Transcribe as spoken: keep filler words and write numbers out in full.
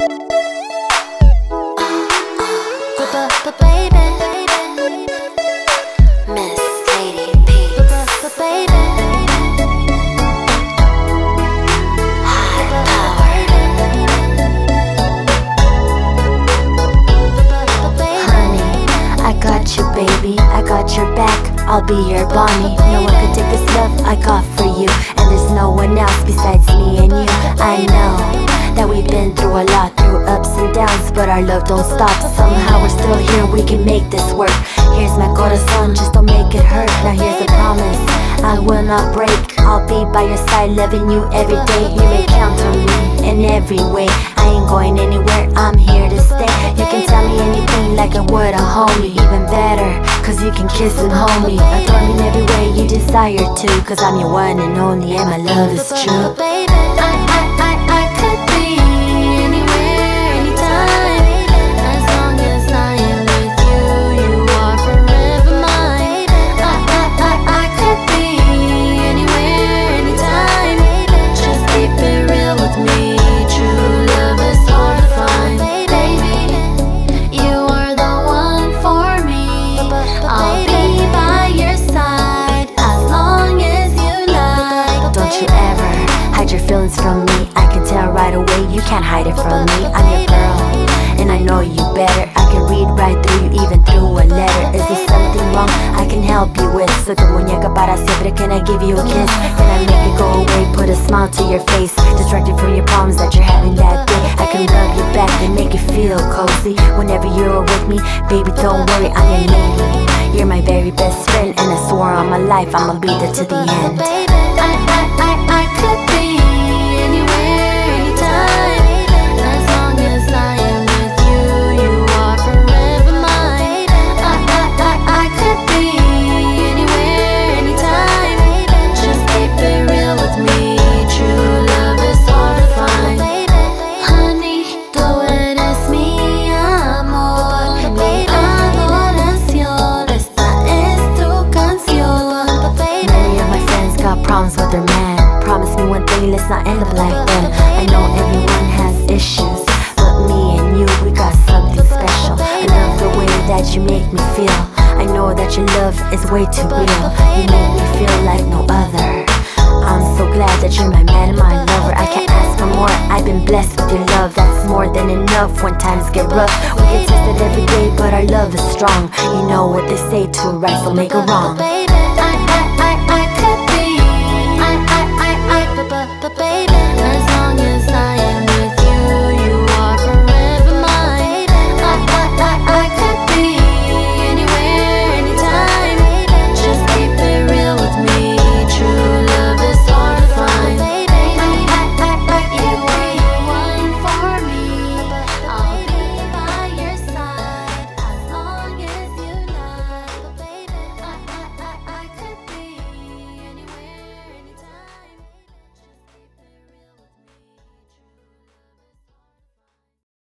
But baby, Miss Lady Peace. But baby, high power. Honey, I got you, baby. I got your back. I'll be your Bonnie. No one could take this love I got for you, and there's no one else besides me and you. I know that we've been through a lot, through ups and downs, but our love don't stop. Somehow we're still here, we can make this work. Here's my corazón, just don't make it hurt. Now here's a promise, I will not break. I'll be by your side, loving you every day. You may count on me in every way. I ain't going anywhere, I'm here to stay. You can tell me anything like I would a homie. Even better, cause you can kiss and hold me. Adore me in every way you desire to, cause I'm your one and only, and my love is true. Baby, I, I, I, I could be anywhere, anytime. As long as I am with you, you are forever mine. I, I, I, I could be anywhere, anytime. Just keep it real with me. True love is hard to find. Baby, you are the one for me. I'll be by your side as long as you like. Don't you ever hide your feelings from me. I can tell right away, you can't hide it from me. I'm your girl, and I know you better. I can read right through you, even through a letter. Is there something wrong I can help you with? Soy tu muñeca para siempre, can I give you a kiss? Can I make it go away, put a smile to your face? Distracted from your problems that you're having that day. I can rub you back and make you feel cozy. Whenever you're with me, baby, don't worry, I'm your lady. You're my very best friend, and I swore on my life I'ma be there to the end. Baby, I, I, I, I could be anywhere, anytime. As long as I am with you, you are forever mine. I, I, I, I could be anywhere, anytime. Just keep it real with me. True love is hard to find. Honey, tú eres mi amor, mi adoración. Esta es tu canción. Many of my friends got problems with their man. Promise me one thing, let's not end up like them. I know everyone has issues, but me and you, we got something special. I love the way that you make me feel. I know that your love is way too real. You make me feel like no other. I'm so glad that you're my man and my lover. I can't ask for more, I've been blessed with your love. That's more than enough when times get rough. We get tested every day, but our love is strong. You know what they say, two rights don't make a wrong. Baby, I